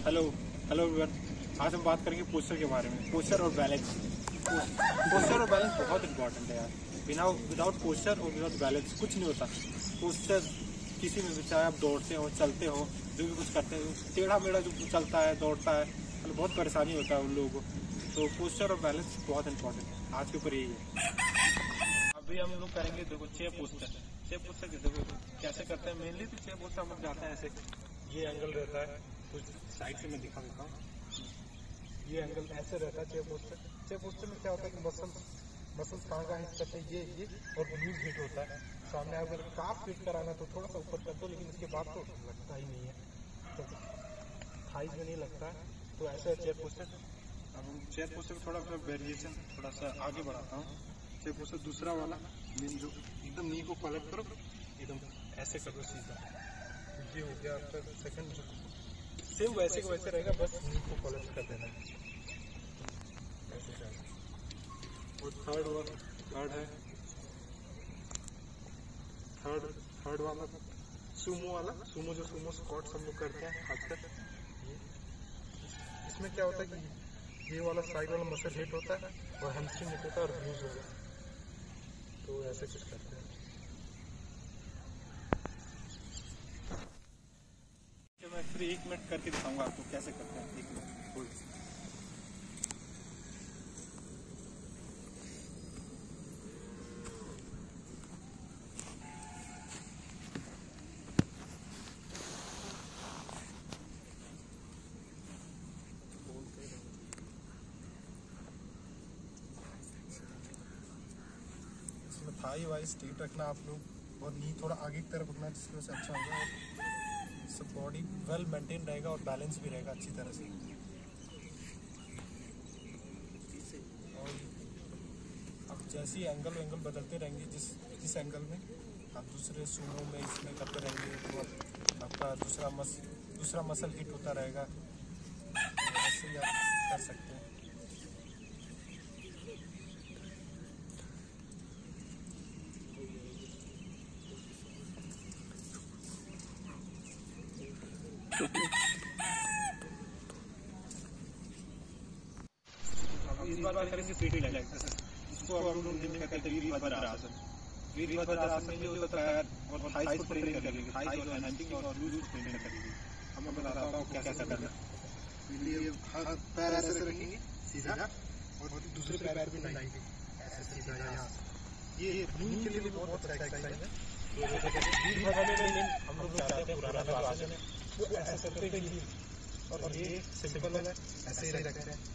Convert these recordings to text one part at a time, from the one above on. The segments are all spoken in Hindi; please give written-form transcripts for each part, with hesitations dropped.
Hello everyone. आज हम बात करेंगे पोस्चर के बारे में। पोस्चर और बैलेंस। पोस्चर और बैलेंस बहुत इंपॉर्टेंट है यार। विदाउट पोस्चर और विदाउट बैलेंस कुछ नहीं होता। पोस्चर किसी में भी, चाहे आप दौड़ते हो, चलते हो, जो भी कुछ करते हो, टेढ़ा मेढ़ा जो चलता है, दौड़ता है, मतलब बहुत परेशानी होता है उन लोगों को। तो पोस्चर और बैलेंस बहुत इंपॉर्टेंट है। आज के ऊपर यही है। अभी हम लोग करेंगे, देखो, चेयर पोस्चर। चेयर पोस्चर देखो कैसे करते हैं। मेनली तो चेयर पोस्चर हम लोग जाते हैं ऐसे, ये एंगल रहता है, कुछ साइड से मैं दिखा देता हूँ। ये एंगल ऐसे रहता है चेयर पोस्चर। चेयर पोस्चर में क्या होता है कि मसल्स कहाँ का हिट करते हैं, ये और ग्लूज हिट होता है। सामने अगर काफ फिट कराना तो थोड़ा सा ऊपर कर दो, लेकिन इसके बाद तो लगता ही नहीं है, तो थाइज में नहीं लगता है। तो ऐसे है चेयर पोस्चर। अब चेयर पोस्चर थोड़ा सा वेरिएशन थोड़ा सा आगे बढ़ाता हूँ। चेयर पोस्चर दूसरा वाला मीन जो एकदम नी को कलेक्ट करो, एकदम ऐसे करो सीधा। ये हो गया आपका सेकंड। सेम वैसे को वैसे रहेगा, बस नी को कलेक्ट कर देना है। ऐसे और थर्ड है थर्ड वाला सुमो जो सुमो स्क्वाट्स हम लोग करते हैं खासकर। इसमें क्या होता है कि ये वाला साइड वाला मसल हिट होता है और हैमस्ट्रिंग हिट होता है और लूज होगा। तो ऐसे कुछ करते हैं। मैं फिर 1 मिनट करके दिखाऊंगा आपको कैसे करते हैं। 1 मिनट होल्ड। इसमें थाई वाइज स्ट्रेट रखना आप लोग, और नी थोड़ा आगे की तरफ रखना, जिसकी वजह से अच्छा होगा। सब बॉडी वेल मेंटेन रहेगा और बैलेंस भी रहेगा अच्छी तरह से। और अब जैसे ही एंगल बदलते रहेंगे, जिस एंगल में आप दूसरे सुमो में इसमें करते रहेंगे, तो आपका दूसरा मसल हिट होता रहेगा। तो ऐसे ही आप कर सकते हैं। इस बार करेंगे सीढ़ी लेग। इसको हम लोग हिंदी में कहते हैं वीरभद्र आसन। वीरभद्र आसन में ये होता है और थाइस को ट्रेन करेंगे, थाइस और हैमस्ट्रिंग और लूज को ट्रेन करेंगे। अब मैं बताता हूँ कैसे करना है। ये पैर ऐसे रखेंगे सीधा, और दूसरे पैर भी लाएंगे ऐसे सीधा यहाँ। ये नी के लिए भी बहुत अच्छा एक्सरसाइज है। वीरभद्र में हम लोग चाहते हैं पुराना जो आसन है वो ऐसे करते हैं, और ये सिंपल है, ऐसे ही रखते हैं।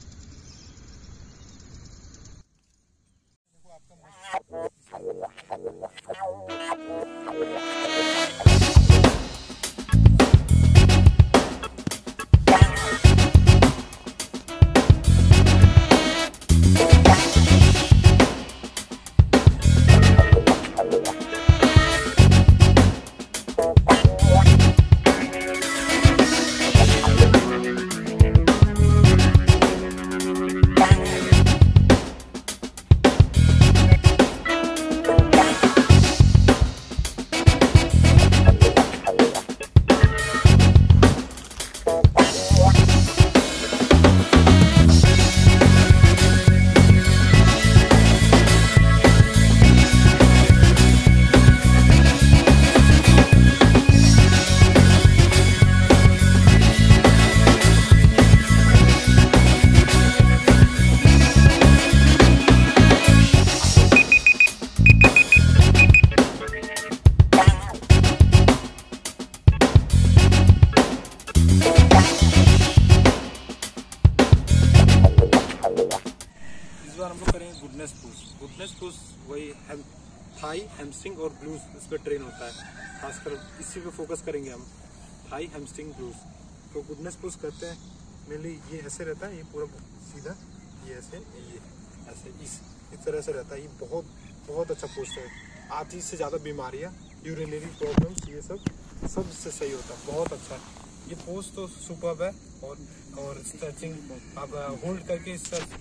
हम लोग करेंगे गुडनेस पुश। वही थाई, हैमस्ट्रिंग और ग्लूज इस पर ट्रेन होता है। खासकर इसी पे फोकस करेंगे हम, थाई, हैमस्ट्रिंग, ग्लूज। तो गुडनेस पुश करते हैं। मेनली ये ऐसे रहता है, ये पूरा सीधा, ये ऐसे, ये ऐसे इस तरह से रहता है। ये बहुत अच्छा पोस्ट है। आधी से ज़्यादा बीमारियाँ, यूरिनरी प्रॉब्लम्स, ये सब इससे सही होता है। बहुत अच्छा है ये पोस्ट, तो सुपर्ब है। और स्ट्रेचिंग आप होल्ड करके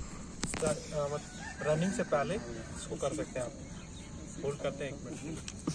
रनिंग से पहले इसको कर सकते हैं। आप होल्ड करते हैं 1 मिनट।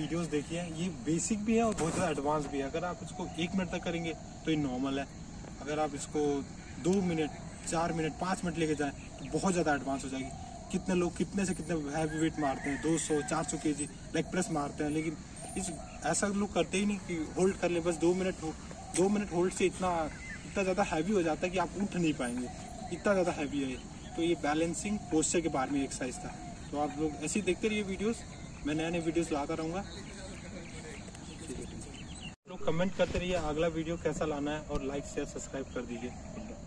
वीडियोस देखी हैं, ये बेसिक भी है और बहुत ज़्यादा एडवांस भी है। अगर आप इसको 1 मिनट तक करेंगे तो ये नॉर्मल है, अगर आप इसको 2 मिनट 4 मिनट 5 मिनट लेके जाएं तो बहुत ज़्यादा एडवांस हो जाएगी। कितने लोग कितने से कितने हैवी वेट मारते हैं, 200-400 kg लेग प्रेस मारते हैं, लेकिन ऐसा लोग करते ही नहीं कि होल्ड कर ले, बस 2 मिनट होल्ड से इतना ज़्यादा हैवी हो जाता है कि आप उठ नहीं पाएंगे, इतना ज़्यादा हैवी है। तो ये बैलेंसिंग पोस्चर के बारे में एक्सरसाइज था। तो आप लोग ऐसे ही देखते रहिए वीडियोस, मैं नए नए वीडियोस लाता रहूँगा। लोग कमेंट करते रहिए अगला वीडियो कैसा लाना है, और लाइक शेयर सब्सक्राइब कर दीजिए।